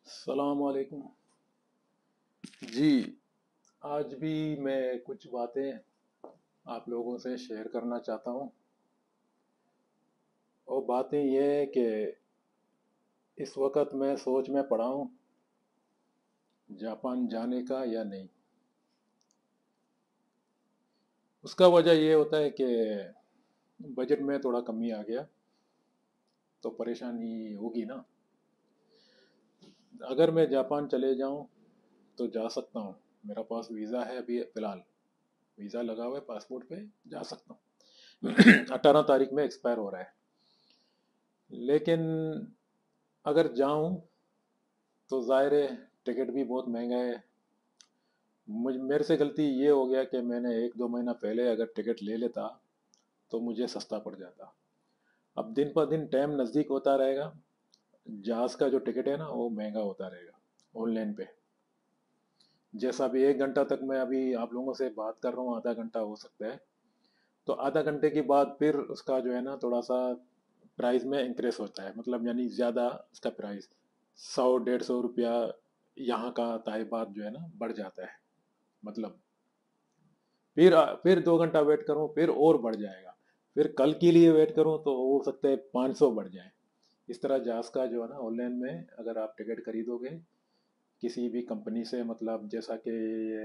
सलाम वालेकुम जी। आज भी मैं कुछ बातें आप लोगों से शेयर करना चाहता हूँ। और बातें ये है कि इस वक्त मैं सोच में पड़ा हूँ जापान जाने का या नहीं। उसका वजह ये होता है कि बजट में थोड़ा कमी आ गया तो परेशानी होगी ना। अगर मैं जापान चले जाऊँ तो जा सकता हूँ। मेरा पास वीज़ा है अभी फ़िलहाल। वीज़ा लगा हुआ है पासपोर्ट पे। जा सकता हूँ 18 तारीख में एक्सपायर हो रहा है। लेकिन अगर जाऊं तो ज़ाहिर है टिकट भी बहुत महंगा है। मुझ मेरे से गलती ये हो गया कि मैंने एक दो महीना पहले अगर टिकट ले लेता तो मुझे सस्ता पड़ जाता। अब दिन पर दिन टाइम नज़दीक होता रहेगा, जहाज़ का जो टिकट है ना वो महंगा होता रहेगा ऑनलाइन पे। जैसा अभी 1 घंटा तक मैं अभी आप लोगों से बात कर रहा हूँ, आधा घंटा हो सकता है, तो आधा घंटे के बाद फिर उसका जो है ना थोड़ा सा प्राइस में इंक्रेस होता है, मतलब यानी ज़्यादा उसका प्राइस 100 150 रुपया यहाँ का ताइबात जो है ना बढ़ जाता है। मतलब फिर 2 घंटा वेट करूँ फिर और बढ़ जाएगा। फिर कल के लिए वेट करूँ तो हो सकता है 500 बढ़ जाए। इस तरह जहाज़ का जो है ना ऑनलाइन में अगर आप टिकट खरीदोगे किसी भी कंपनी से, मतलब जैसा कि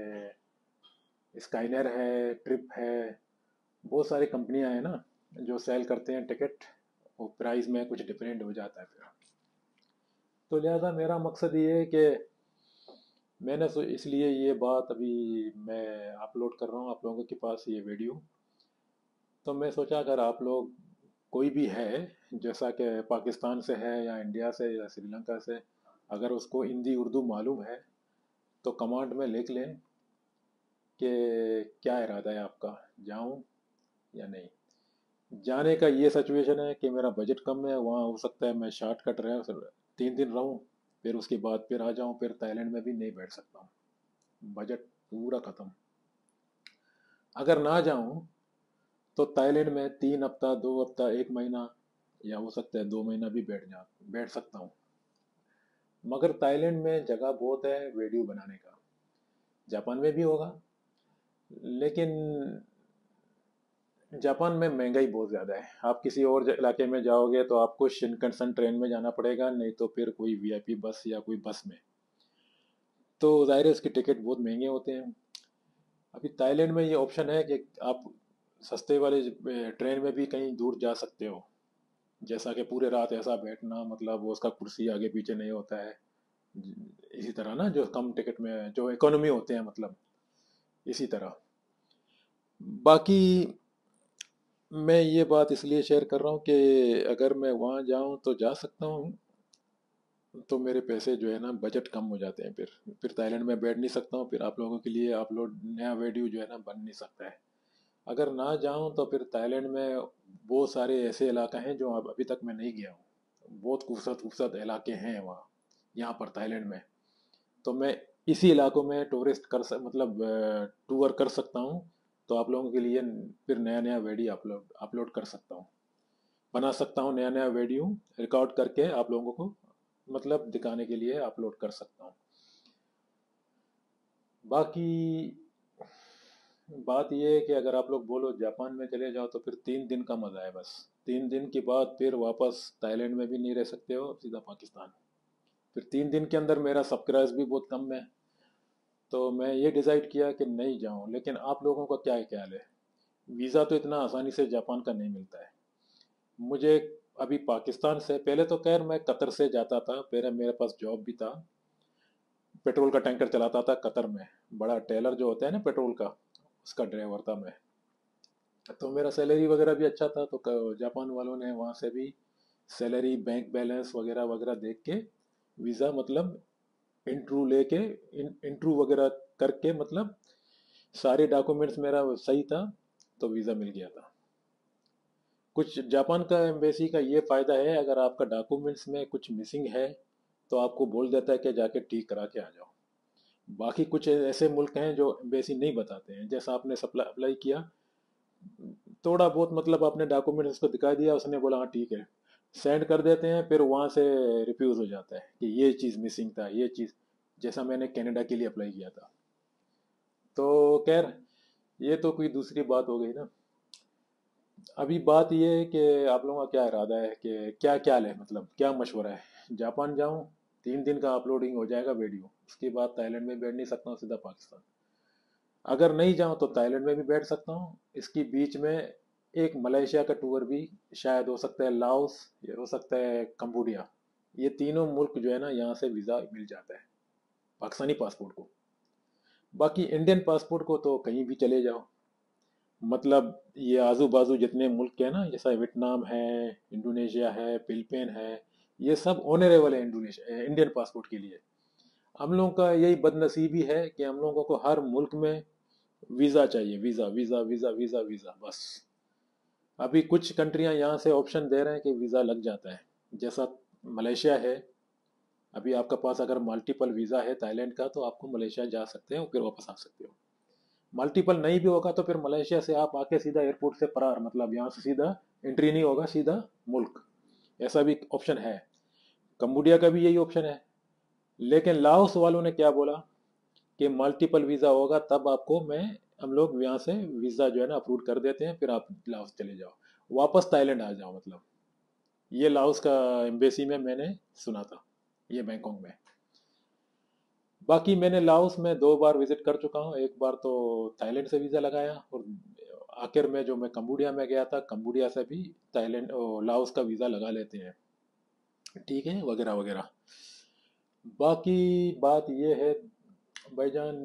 स्काइनर है, ट्रिप है, बहुत सारी कंपनियां हैं ना जो सेल करते हैं टिकट। वो प्राइस में कुछ डिफरेंट हो जाता है फिर। तो लिहाजा मेरा मकसद ये है कि इसलिए ये बात अभी मैं अपलोड कर रहा हूँ आप लोगों के पास ये वीडियो। तो मैं सोचा अगर आप लोग कोई भी है जैसा कि पाकिस्तान से है या इंडिया से या श्रीलंका से, अगर उसको हिंदी उर्दू मालूम है तो कमांड में लिख लें कि क्या इरादा है आपका, जाऊं या नहीं। जाने का ये सिचुएशन है कि मेरा बजट कम है, वहाँ हो सकता है मैं शॉर्टकट रह 3 दिन रहूं, फिर उसके बाद फिर आ जाऊं, फिर थाईलैंड में भी नहीं बैठ सकता हूँ। बजट पूरा खत्म। अगर ना जाऊं तो थाईलैंड में 3 हफ्ता 2 हफ्ता 1 महीना या हो सकता है 2 महीना भी बैठ सकता हूँ। मगर थाईलैंड में जगह बहुत है वीडियो बनाने का। जापान में भी होगा, लेकिन जापान में महंगाई बहुत ज़्यादा है। आप किसी और इलाके में जाओगे तो आपको शिनकनसन ट्रेन में जाना पड़ेगा, नहीं तो फिर कोई वीआईपी बस या कोई बस में। तो ज़ाहिर है उसके टिकट बहुत महंगे होते हैं। अभी थाईलैंड में ये ऑप्शन है कि आप सस्ते वाले ट्रेन में भी कहीं दूर जा सकते हो। जैसा कि पूरे रात ऐसा बैठना, मतलब वो उसका कुर्सी आगे पीछे नहीं होता है। इसी तरह ना जो कम टिकट में जो इकोनॉमी होते हैं, मतलब इसी तरह। बाकी मैं ये बात इसलिए शेयर कर रहा हूँ कि अगर मैं वहाँ जाऊँ तो जा सकता हूँ, तो मेरे पैसे जो है ना बजट कम हो जाते हैं। फिर थाईलैंड में बैठ नहीं सकता हूँ, फिर आप लोगों के लिए अपलोड नया वीडियो जो है ना बन नहीं सकता है। अगर ना जाऊँ तो फिर थाईलैंड में बहुत सारे ऐसे इलाके हैं जो अभी तक मैं नहीं गया हूँ। बहुत खूबसूरत खूबसूरत इलाके हैं वहाँ, यहाँ पर थाईलैंड में। तो मैं इसी इलाकों में मतलब टूर कर सकता हूँ। तो आप लोगों के लिए फिर नया नया वीडियो अपलोड अपलोड कर सकता हूँ, बना सकता हूँ नया नया वीडियो रिकॉर्ड करके आप लोगों को मतलब दिखाने के लिए अपलोड कर सकता हूँ। बाकी बात यह है कि अगर आप लोग बोलो जापान में चले जाओ तो फिर 3 दिन का मज़ा है बस। 3 दिन के बाद फिर वापस थाईलैंड में भी नहीं रह सकते हो, सीधा पाकिस्तान। फिर 3 दिन के अंदर मेरा सब्सक्राइब भी बहुत कम है। तो मैं ये डिसाइड किया कि नहीं जाऊं। लेकिन आप लोगों का क्या ख्याल है? वीज़ा तो इतना आसानी से जापान का नहीं मिलता है। मुझे अभी पाकिस्तान से पहले तो खैर मैं कतर से जाता था, पहले मेरे पास जॉब भी था। पेट्रोल का टैंकर चलाता था कतर में। बड़ा टेलर जो होता है ना पेट्रोल का, उसका ड्राइवर था मैं। तो मेरा सैलरी वगैरह भी अच्छा था, तो जापान वालों ने वहाँ से भी सैलरी बैंक बैलेंस वगैरह वगैरह देख के वीज़ा मतलब इंटरव्यू लेके इंटरव्यू वगैरह करके, मतलब सारे डॉक्यूमेंट्स मेरा सही था, तो वीज़ा मिल गया था। कुछ जापान का एम्बेसी का ये फ़ायदा है, अगर आपका डॉक्यूमेंट्स में कुछ मिसिंग है तो आपको बोल देता है कि जाके ठीक करा के आ जाओ। बाकी कुछ ऐसे मुल्क हैं जो एम्बेसी नहीं बताते हैं। जैसा आपने सप्लाई अप्लाई किया, थोड़ा बहुत मतलब आपने डॉक्यूमेंट्स उसको दिखा दिया, उसने बोला हाँ ठीक है, सेंड कर देते हैं, फिर वहाँ से रिफ्यूज़ हो जाता है कि ये चीज़ मिसिंग था, ये चीज़, जैसा मैंने कनाडा के लिए अप्लाई किया था। तो खैर, ये तो कोई दूसरी बात हो गई ना। अभी बात ये है कि आप लोगों का क्या इरादा है, कि क्या क्या है, मतलब क्या मशवरा है। जापान जाऊं, 3 दिन का अपलोडिंग हो जाएगा वीडियो, उसके बाद थाईलैंड में बैठ नहीं सकता हूँ, सीधा पाकिस्तान। अगर नहीं जाऊं तो थाईलैंड में भी बैठ सकता हूँ, इसकी बीच में एक मलेशिया का टूर भी शायद हो सकता है, लाओस, ये हो सकता है कंबोडिया। ये तीनों मुल्क जो है ना, यहाँ से वीज़ा मिल जाता है पाकिस्तानी पासपोर्ट को। बाकी इंडियन पासपोर्ट को तो कहीं भी चले जाओ, मतलब ये आजू बाजू जितने मुल्क हैं ना, जैसा वियतनाम है, इंडोनेशिया है, फिलीपीन है, ये सब ऑनरेबल है इंडोनेशिया इंडियन पासपोर्ट के लिए। हम लोगों का यही बदनसीबी है कि हम लोगों को हर मुल्क में वीज़ा चाहिए, visa visa visa visa visa बस। अभी कुछ कंट्रियां यहाँ से ऑप्शन दे रहे हैं कि वीज़ा लग जाता है, जैसा मलेशिया है। अभी आपका पास अगर मल्टीपल वीज़ा है थाईलैंड का, तो आपको मलेशिया जा सकते हो, फिर वापस आ सकते हो। मल्टीपल नहीं भी होगा तो फिर मलेशिया से आप आके सीधा एयरपोर्ट से फरार, मतलब यहाँ से सीधा एंट्री नहीं होगा, सीधा मुल्क। ऐसा भी ऑप्शन है। कंबोडिया का भी यही ऑप्शन है। लेकिन लाओस वालों ने क्या बोला कि मल्टीपल वीज़ा होगा तब आपको मैं हम लोग यहाँ से वीज़ा जो है ना अप्रूव कर देते हैं, फिर आप लाओस चले जाओ, वापस थाईलैंड आ जाओ, मतलब। ये लाओस का एम्बेसी में मैंने सुना था, ये बैंकॉक में। बाकी मैंने लाओस में 2 बार विजिट कर चुका हूँ। एक बार तो थाईलैंड से वीज़ा लगाया, और आखिर में जो मैं कंबोडिया में गया था, कंबोडिया से भी थाईलैंड लाओस का वीज़ा लगा लेते हैं, ठीक है, वगैरह वगैरह। बाकी बात ये है भाईजान,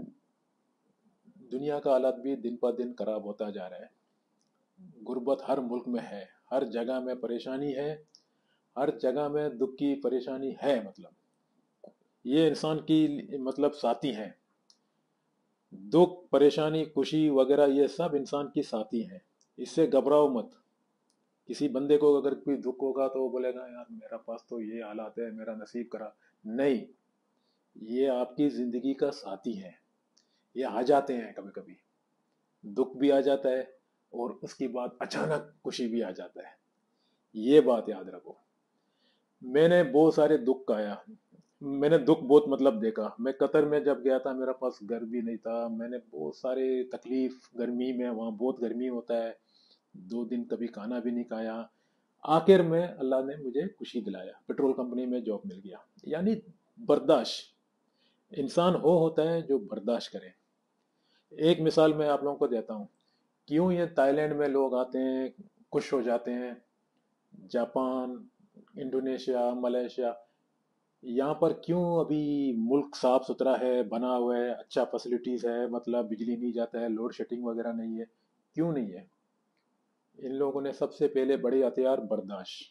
दुनिया का हालात भी दिन पर दिन खराब होता जा रहा है। गुर्बत हर मुल्क में है, हर जगह में परेशानी है, हर जगह में दुख की परेशानी है, मतलब ये इंसान की मतलब साथी हैं। दुख, परेशानी, खुशी वगैरह ये सब इंसान की साथी हैं। इससे घबराओ मत। किसी बंदे को अगर कोई दुख होगा तो वो बोलेगा यार मेरा पास तो ये हालात है, मेरा नसीब करा। नहीं, ये आपकी जिंदगी का साथी है। ये आ जाते हैं कभी कभी, दुख भी आ जाता है, और उसके बाद अचानक खुशी भी आ जाता है। ये बात याद रखो। मैंने बहुत सारे दुख खाया, मैंने दुख बहुत मतलब देखा। मैं कतर में जब गया था, मेरा पास घर भी नहीं था, मैंने बहुत सारे तकलीफ, गर्मी में, वहाँ बहुत गर्मी होता है, 2 दिन कभी खाना भी नहीं खाया। आखिर में अल्लाह ने मुझे खुशी दिलाया, पेट्रोल कंपनी में जॉब मिल गया। यानी बर्दाश्त, इंसान हो होता है जो बर्दाश्त करे। एक मिसाल मैं आप लोगों को देता हूँ, क्यों ये थाईलैंड में लोग आते हैं, खुश हो जाते हैं, जापान, इंडोनेशिया, मलेशिया, यहाँ पर क्यों अभी मुल्क साफ सुथरा है, बना हुआ है, अच्छा फैसिलिटीज है, मतलब बिजली नहीं जाता है, लोड शेडिंग वगैरह नहीं है, क्यों नहीं है? इन लोगों ने सबसे पहले बड़े हथियार बर्दाश्त।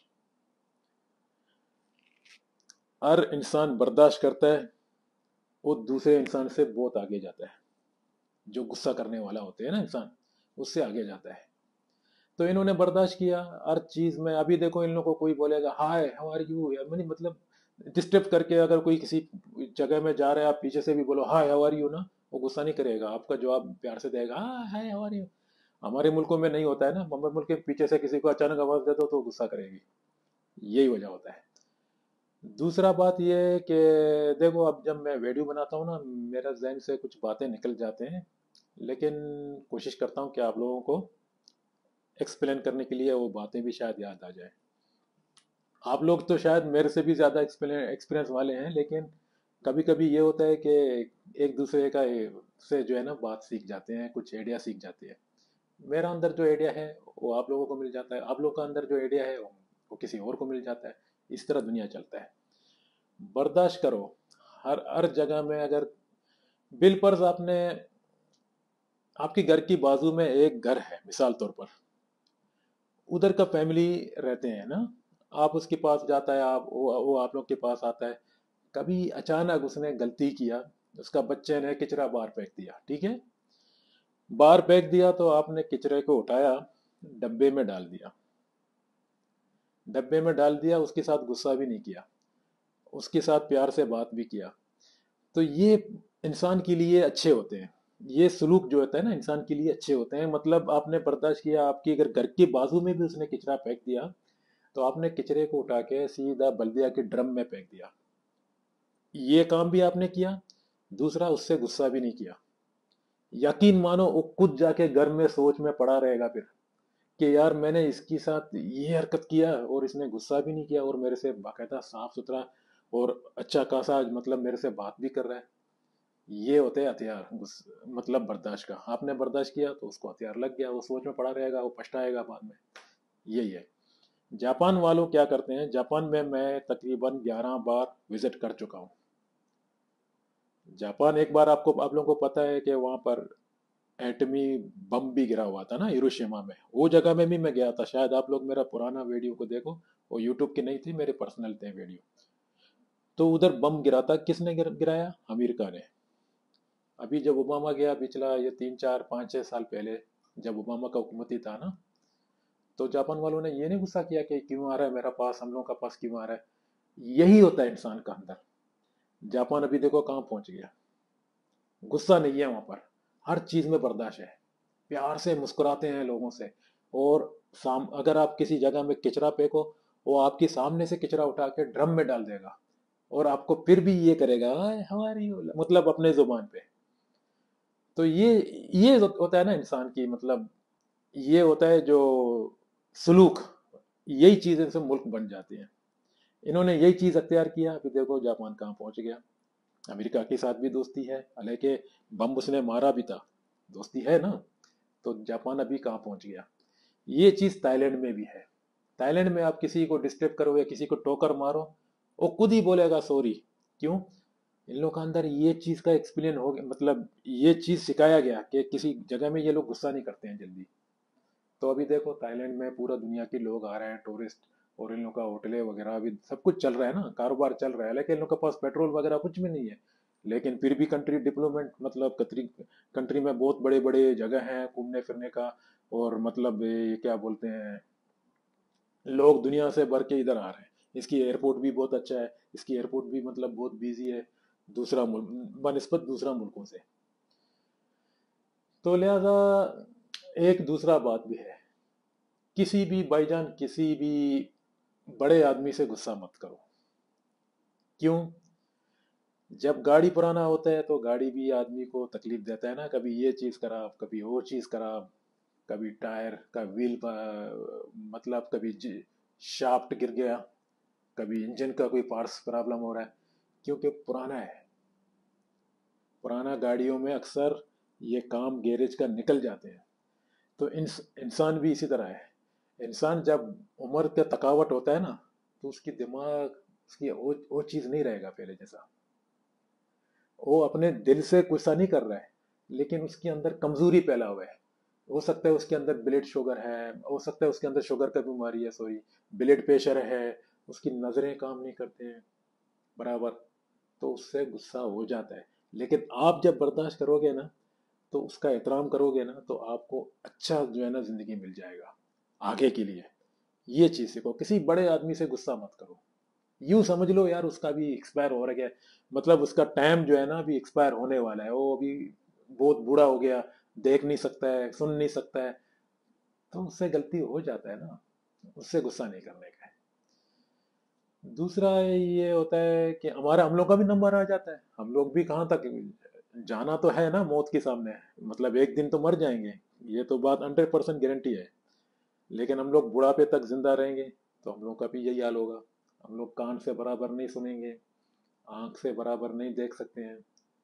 हर इंसान बर्दाश्त करता है, वो दूसरे इंसान से बहुत आगे जाता है। जो गुस्सा करने वाला होते हैं ना इंसान, उससे आगे जाता है। तो इन्होंने बर्दाश्त किया हर चीज में। अभी देखो, इन लोगों को कोई बोलेगा हाय हाउ आर यू, यार मैंने मतलब डिस्टर्ब करके, अगर कोई किसी जगह में जा रहा है, आप पीछे से भी बोलो हाय हाउ आर यू ना, वो गुस्सा नहीं करेगा, आपका जवाब प्यार से देगा, हाँ हाय हाउ आर यू। हमारे मुल्कों में नहीं होता है ना, हमारे मुल्क के पीछे से किसी को अचानक आवाज दे दो तो गुस्सा करेगी। यही वजह होता है। दूसरा बात यह है कि देखो, अब जब मैं वीडियो बनाता हूँ ना, मेरा जहन से कुछ बातें निकल जाते हैं, लेकिन कोशिश करता हूँ कि आप लोगों को एक्सप्लेन करने के लिए वो बातें भी शायद याद आ जाए। आप लोग तो शायद मेरे से भी ज़्यादा एक्सपीरियंस वाले हैं, लेकिन कभी कभी ये होता है कि एक दूसरे का से जो है ना बात सीख जाते हैं, कुछ आइडिया सीख जाते हैं। मेरा अंदर जो आइडिया है वो आप लोगों को मिल जाता है, आप लोग का अंदर जो आइडिया है वो किसी और को मिल जाता है। इस तरह दुनिया चलता है। बर्दाश्त करो। हर हर जगह में, अगर बिल पर आपने, आपके घर की बाजू में एक घर है मिसाल तौर पर, उधर का फैमिली रहते हैं ना, आप उसके पास जाता है, आप वो आप लोग के पास आता है। कभी अचानक उसने गलती किया, उसका बच्चे ने कचरा बाहर फेंक दिया, ठीक है, बाहर फेंक दिया, तो आपने कचरे को उठाया, डब्बे में डाल दिया, डब्बे में डाल दिया, उसके साथ गुस्सा भी नहीं किया, उसके साथ प्यार से बात भी किया। तो ये इंसान के लिए अच्छे होते हैं। ये सलूक जो होता है ना, इंसान के लिए अच्छे होते हैं। मतलब आपने बर्दाश्त किया, आपकी अगर घर के बाजू में भी उसने कचरा फेंक दिया, तो आपने कचरे को उठा के सीधा बल्दिया के ड्रम में फेंक दिया। ये काम भी आपने किया, दूसरा उससे गुस्सा भी नहीं किया। यकीन मानो वो खुद जाके घर में सोच में पड़ा रहेगा फिर कि यार मैंने इसके साथ ये हरकत किया और इसने गुस्सा भी नहीं किया और मेरे से बाकायदा साफ सुथरा और अच्छा खासा मतलब मेरे से बात भी कर रहा है। ये होते हैं हथियार मतलब बर्दाश्त का। आपने बर्दाश्त किया तो उसको हथियार लग गया, वो सोच में पड़ा रहेगा, वो पछताएगा बाद में। यही है। जापान वालों क्या करते हैं, जापान में मैं तकरीबन 11 बार विजिट कर चुका हूँ। जापान एक बार आपको आप लोगों को पता है कि वहां पर एटमी बम भी गिरा हुआ था ना हिरोशिमा में। वो जगह में भी मैं गया था, शायद आप लोग मेरा पुराना वीडियो को देखो। वो यूट्यूब की नहीं थी, मेरे पर्सनल थे वीडियो। तो उधर बम गिरा था, किसने गिराया? अमेरिका ने। अभी जब ओबामा गया पिछला ये 3 4 5 6 साल पहले, जब ओबामा का हुकूमती था ना, तो जापान वालों ने ये नहीं गुस्सा किया कि क्यों आ रहा है मेरा पास, हम लोगों का पास क्यों आ रहा है। यही होता है इंसान का अंदर। जापान अभी देखो कहाँ पहुंच गया। गुस्सा नहीं है वहां पर, हर चीज में बर्दाश्त है, प्यार से मुस्कुराते हैं लोगों से। और अगर आप किसी जगह में कचरा फेंको, वो आपके सामने से कचरा उठा के ड्रम में डाल देगा और आपको फिर भी ये करेगा हमारी, मतलब अपने जुबान पे। तो ये होता है ना इंसान की, मतलब ये होता है जो सलूक। यही चीजें से मुल्क बन जाती हैं। इन्होंने यही चीज अख्तियार किया, अभी देखो जापान कहाँ पहुंच गया। अमेरिका के साथ भी दोस्ती है, हालांकि बम उसने मारा भी था, दोस्ती है ना। तो जापान अभी कहाँ पहुंच गया। ये चीज थाईलैंड में भी है। थाईलैंड में आप किसी को डिस्टर्ब करो या किसी को टोकर मारो, वो खुद ही बोलेगा सॉरी। क्यों? इन लोगों का अंदर ये चीज का एक्सपीरियंस हो गया, मतलब ये चीज सिखाया गया कि किसी जगह में ये लोग गुस्सा नहीं करते हैं जल्दी। तो अभी देखो थाईलैंड में पूरा दुनिया के लोग आ रहे हैं, टूरिस्ट। और इन लोगों का होटलें वगैरह अभी सब कुछ चल रहा है ना, कारोबार चल रहा है, लेकिन इन लोगों के पास पेट्रोल वगैरह कुछ भी नहीं है। लेकिन फिर भी कंट्री डेवलपमेंट, मतलब कंट्री में बहुत बड़े बड़े जगह हैं घूमने फिरने का। और मतलब ये क्या बोलते हैं, लोग दुनिया से भर के इधर आ रहे हैं। इसकी एयरपोर्ट भी बहुत अच्छा है, इसकी एयरपोर्ट भी मतलब बहुत बिजी है दूसरा मुल्क बनस्पत दूसरा मुल्कों से। तो लिहाजा एक दूसरा बात भी है, किसी भी भाईजान किसी भी बड़े आदमी से गुस्सा मत करो। क्यों? जब गाड़ी पुराना होता है तो गाड़ी भी आदमी को तकलीफ देता है ना, कभी ये चीज खराब, कभी वो चीज खराब, कभी टायर का व्हील मतलब कभी शाफ्ट गिर गया, कभी इंजन का कोई पार्ट्स प्रॉब्लम हो रहा है, क्योंकि पुराना है। पुराना गाड़ियों में अक्सर ये काम गैरेज का निकल जाते हैं। तो इंसान भी इसी तरह है। इंसान जब उम्र का थकावट होता है ना, तो उसकी दिमाग, उसकी वो चीज नहीं रहेगा पहले जैसा। वो अपने दिल से गुस्सा नहीं कर रहा है, लेकिन उसके अंदर कमजोरी फैला हुआ है। हो सकता है उसके अंदर ब्लड शुगर है, हो सकता है उसके अंदर शुगर का बीमारी है, सॉरी, ब्लड प्रेशर है, उसकी नजरें काम नहीं करते हैं बराबर। तो उससे गुस्सा हो जाता है। लेकिन आप जब बर्दाश्त करोगे ना, तो उसका एहतराम करोगे ना, तो आपको अच्छा जो है ना जिंदगी मिल जाएगा आगे के लिए। ये चीज सीखो, किसी बड़े आदमी से गुस्सा मत करो। यूं समझ लो यार उसका भी एक्सपायर हो रहा है, मतलब उसका टाइम जो है ना अभी एक्सपायर होने वाला है, वो अभी बहुत बूढ़ा हो गया, देख नहीं सकता है, सुन नहीं सकता है। तो उससे गलती हो जाता है ना, उससे गुस्सा नहीं करने का है। दूसरा ये होता है कि हमारा हम लोग का भी नंबर आ जाता है, हम लोग भी कहाँ तक, जाना तो है ना मौत के सामने, मतलब एक दिन तो मर जाएंगे, ये तो बात 100% गारंटी है। लेकिन हम लोग बुढ़ापे तक जिंदा रहेंगे तो हम लोग का भी यही हाल होगा। हम लोग कान से बराबर नहीं सुनेंगे, आंख से बराबर नहीं देख सकते हैं।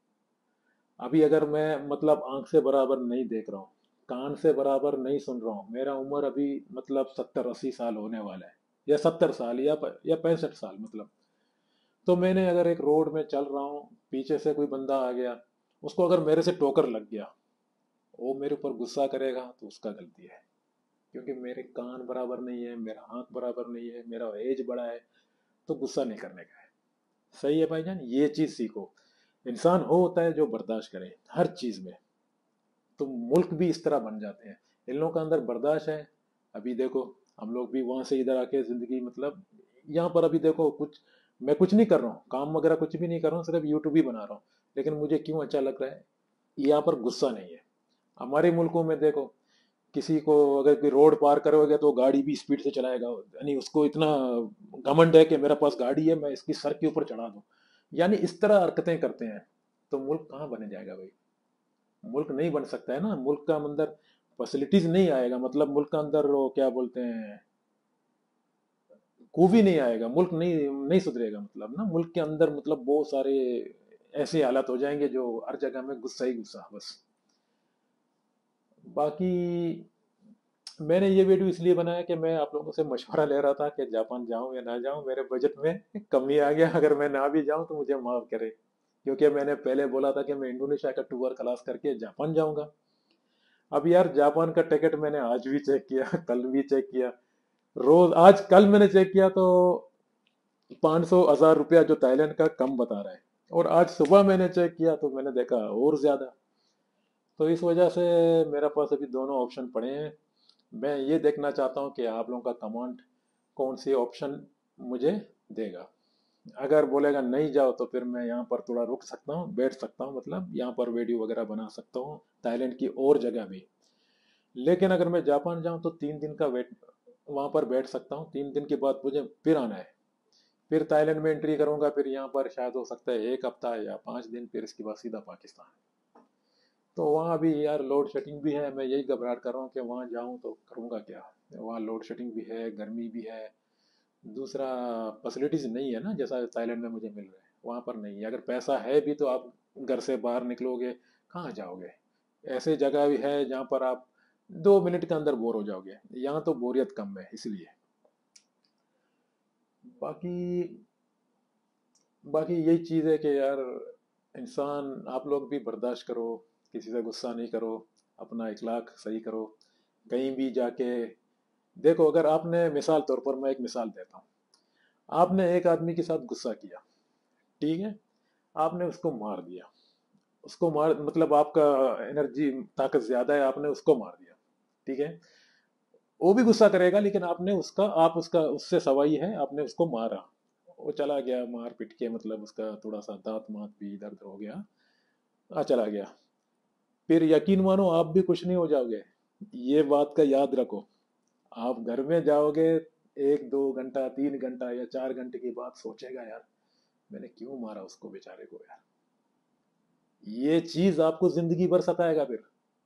अभी अगर मैं मतलब आंख से बराबर नहीं देख रहा हूँ, कान से बराबर नहीं सुन रहा हूँ, मेरा उम्र अभी मतलब 70 80 साल होने वाला है, या 70 साल या 65 साल मतलब। तो मैंने अगर एक रोड में चल रहा हूँ, पीछे से कोई बंदा आ गया, उसको अगर मेरे से टोकर लग गया, वो मेरे ऊपर गुस्सा करेगा तो उसका गलती है। क्योंकि मेरे कान बराबर नहीं है, मेरा आंख बराबर नहीं है, मेरा एज बड़ा है। तो गुस्सा नहीं करने का है। सही है भाईजान, ये चीज सीखो। इंसान हो होता है जो बर्दाश्त करे हर चीज में। तो मुल्क भी इस तरह बन जाते हैं। इन लोगों का अंदर बर्दाश्त है। अभी देखो हम लोग भी वहां से इधर आके जिंदगी, मतलब यहाँ पर अभी देखो कुछ, मैं कुछ नहीं कर रहा हूँ, काम वगैरह कुछ भी नहीं कर रहा हूँ, सिर्फ यूट्यूब ही बना रहा हूँ। लेकिन मुझे क्यों अच्छा लग रहा है, यहाँ पर गुस्सा नहीं है। हमारे मुल्कों में देखो किसी को अगर कोई रोड पार करोगे तो गाड़ी भी स्पीड से चलाएगा, यानी उसको इतना घमंड है कि मेरे पास गाड़ी है, मैं इसकी सर के ऊपर चढ़ा दूं। यानी इस तरह हरकतें करते हैं। तो मुल्क कहाँ बने जाएगा भाई? मुल्क नहीं बन सकता है ना। मुल्क का अंदर फैसिलिटीज नहीं आएगा, मतलब मुल्क का अंदर वो क्या बोलते हैं, खूबी नहीं आएगा, मुल्क नहीं नहीं सुधरेगा। मतलब ना मुल्क के अंदर मतलब बहुत सारे ऐसे हालात हो जाएंगे जो हर जगह में गुस्सा ही गुस्सा बस। बाकी मैंने ये वीडियो इसलिए बनाया कि मैं आप लोगों से मशवरा ले रहा था कि जापान जाऊं या ना जाऊं, मेरे बजट में कमी आ गया। अगर मैं ना भी जाऊं तो मुझे माफ करे, क्योंकि मैंने पहले बोला था कि मैं इंडोनेशिया का टूर खलास करके जापान जाऊंगा। अब यार जापान का टिकट मैंने आज भी चेक किया, कल भी चेक किया, रोज आज कल मैंने चेक किया तो 500 1000 रुपया जो थाईलैंड का कम बता रहा है, और आज सुबह मैंने चेक किया तो मैंने देखा और ज्यादा। तो इस वजह से मेरे पास अभी दोनों ऑप्शन पड़े हैं। मैं ये देखना चाहता हूँ कि आप लोगों का कमांड कौन सी ऑप्शन मुझे देगा। अगर बोलेगा नहीं जाओ तो फिर मैं यहाँ पर थोड़ा रुक सकता हूँ, बैठ सकता हूँ, मतलब यहाँ पर वीडियो वगैरह बना सकता हूँ थाईलैंड की और जगह भी। लेकिन अगर मैं जापान जाऊँ तो 3 दिन का वेट वहाँ पर बैठ सकता हूँ, 3 दिन के बाद मुझे फिर आना है। फिर थाईलैंड में एंट्री करूंगा, फिर यहाँ पर शायद हो सकता है 1 हफ्ता या 5 दिन, फिर इसके बाद सीधा पाकिस्तान। तो वहाँ भी यार लोड शेडिंग भी है, मैं यही घबराहट कर रहा हूँ कि वहाँ जाऊँ तो करूँगा क्या। वहाँ लोड शेडिंग भी है, गर्मी भी है, दूसरा फैसिलिटीज नहीं है ना जैसा थाईलैंड में मुझे मिल रहा है, वहाँ पर नहीं है। अगर पैसा है भी तो आप घर से बाहर निकलोगे कहाँ जाओगे? ऐसे जगह भी है जहाँ पर आप 2 मिनट के अंदर बोर हो जाओगे, यहाँ तो बोरियत कम है इसलिए। बाकी बाकी यही चीज़ है कि यार इंसान, आप लोग भी बर्दाश्त करो, किसी से गुस्सा नहीं करो, अपना इखलाक सही करो। कहीं भी जाके देखो, अगर आपने मिसाल तौर पर मैं एक मिसाल देता हूँ, आपने एक आदमी के साथ गुस्सा किया, ठीक है, आपने उसको मार दिया, उसको मार मतलब आपका एनर्जी ताकत ज्यादा है, आपने उसको मार दिया, ठीक है। वो भी गुस्सा करेगा, लेकिन आपने उसका आप उसका उससे सवाई है, आपने उसको मारा, वो चला गया मार पीट के, मतलब उसका थोड़ा सा दांत मात भी दर्द हो गया, चला गया। फिर यकीन मानो आप भी कुछ नहीं हो जाओगे, ये बात का याद रखो। आप घर में जाओगे, 1 2 घंटा 3 घंटा या 4 घंटे की बात सोचेगा, यार मैंने क्यों मारा उसको बेचारे को यार। ये चीज आपको जिंदगी भर सताएगा। फिर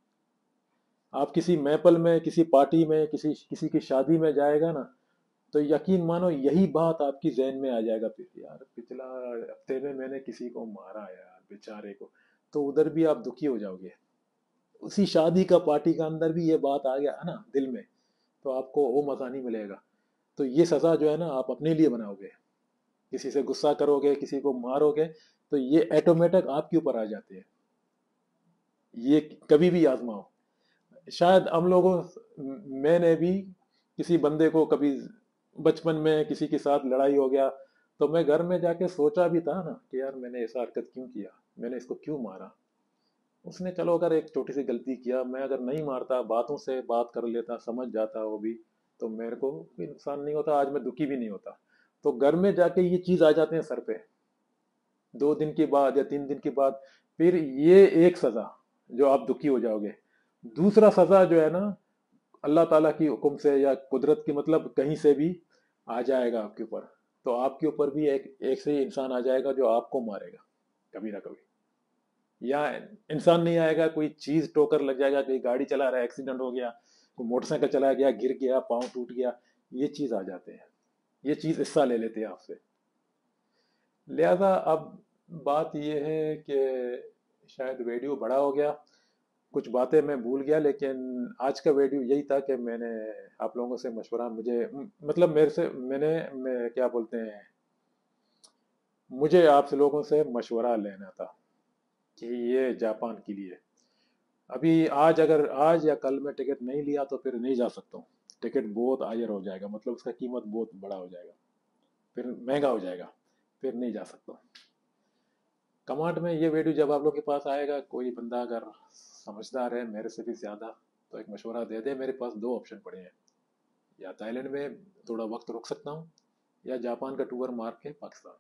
आप किसी मैपल में, किसी पार्टी में, किसी किसी की शादी में जाएगा ना, तो यकीन मानो यही बात आपकी जहन में आ जाएगा, फिर यार पिछला हफ्ते में मैंने किसी को मारा यार बेचारे को। तो उधर भी आप दुखी हो जाओगे, उसी शादी का पार्टी का अंदर भी ये बात आ गया है ना दिल में, तो आपको वो मजा नहीं मिलेगा। तो ये सजा जो है ना आप अपने लिए बनाओगे, किसी से गुस्सा करोगे, किसी को मारोगे, तो ये ऑटोमेटिक आपके ऊपर आ जाते हैं। ये कभी भी आजमाओ। शायद हम लोगों, मैंने भी किसी बंदे को कभी बचपन में किसी के साथ लड़ाई हो गया, तो मैं घर में जाके सोचा भी था ना कि यार मैंने ऐसा हरकत क्यों किया, मैंने इसको क्यों मारा। उसने चलो अगर एक छोटी सी गलती किया, मैं अगर नहीं मारता, बातों से बात कर लेता, समझ जाता वो भी, तो मेरे को कोई नुकसान नहीं होता, आज मैं दुखी भी नहीं होता। तो घर में जाके ये चीज आ जाते हैं सर पे, 2 दिन के बाद या 3 दिन के बाद। फिर ये एक सजा जो आप दुखी हो जाओगे, दूसरा सजा जो है ना अल्लाह ताला की हुक्म से या कुदरत की, मतलब कहीं से भी आ जाएगा आपके ऊपर। तो आपके ऊपर भी एक एक से ही इंसान आ जाएगा जो आपको मारेगा कभी ना कभी। या इंसान नहीं आएगा, कोई चीज टोकर लग जाएगा, कोई गाड़ी चला रहा है एक्सीडेंट हो गया, कोई मोटरसाइकिल चला गया गिर गया पाँव टूट गया, ये चीज आ जाते हैं, ये चीज हिस्सा ले लेते हैं आपसे। लिहाजा अब बात यह है कि शायद वीडियो बड़ा हो गया, कुछ बातें मैं भूल गया, लेकिन आज का वीडियो यही था कि मैंने आप लोगों से मशवरा, मुझे मतलब मेरे से मैं क्या बोलते हैं, मुझे आप लोगों से मशवरा लेना था कि ये जापान के लिए अभी आज, अगर आज या कल में टिकट नहीं लिया तो फिर नहीं जा सकता हूँ। टिकट बहुत हायर हो जाएगा, मतलब उसका कीमत बहुत बड़ा हो जाएगा, फिर महंगा हो जाएगा, फिर नहीं जा सकता हूँ। कमांड में ये वीडियो जब आप लोग के पास आएगा, कोई बंदा अगर समझदार है मेरे से भी ज्यादा, तो एक मशवरा दे दे। मेरे पास दो ऑप्शन पड़े हैं, या थाईलैंड में थोड़ा वक्त रुक सकता हूँ, या जापान का टूर मार के पाकिस्तान।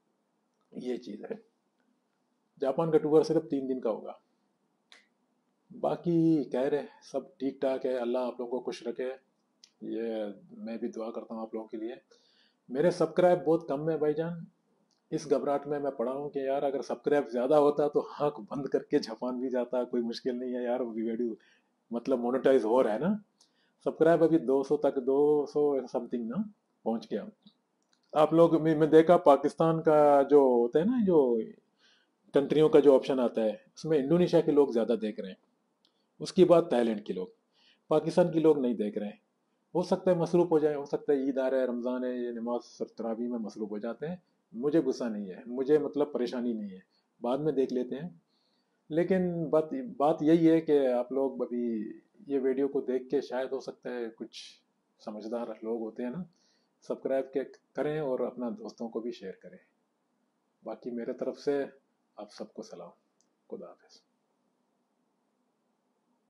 ये चीज़ है, जापान का टूर सिर्फ 3 दिन का होगा। बाकी कह रहे सब ठीक ठाक है, अल्लाह आप लोगों को खुश रखे। ये मैं भी दुआ करता हूँ आप लोगों के लिए। मेरे सब्सक्राइब बहुत कम है भाईजान। इस घबराहट में मैं पड़ा हूँ कि यार अगर सब्सक्राइब ज्यादा होता तो आंख बंद करके झपान भी जाता, कोई मुश्किल नहीं है यार, वीडियो मतलब मोनेटाइज हो रहा है ना। सब्सक्राइब अभी 200 तक, 200 समथिंग ना पहुंच गया। आप लोग मैं देखा पाकिस्तान का जो होता है ना, जो कंट्रियों का जो ऑप्शन आता है उसमें इंडोनेशिया के लोग ज्यादा देख रहे हैं। उसके बाद थाईलैंड के लोग, पाकिस्तान के लोग नहीं देख रहे हैं। हो सकता है मसरूफ हो जाए, हो सकता है ईद आ रहा है, रमजान है, ये नमाज तरावी में मसरूफ हो जाते हैं। मुझे गुस्सा नहीं है, मुझे मतलब परेशानी नहीं है, बाद में देख लेते हैं। लेकिन बात बात यही है कि आप लोग अभी ये वीडियो को देख के शायद हो सकता है कुछ समझदार लोग होते हैं ना, सब्सक्राइब के करें और अपना दोस्तों को भी शेयर करें। बाकी मेरे तरफ से आप सबको सलाम। खुदा हाफिज।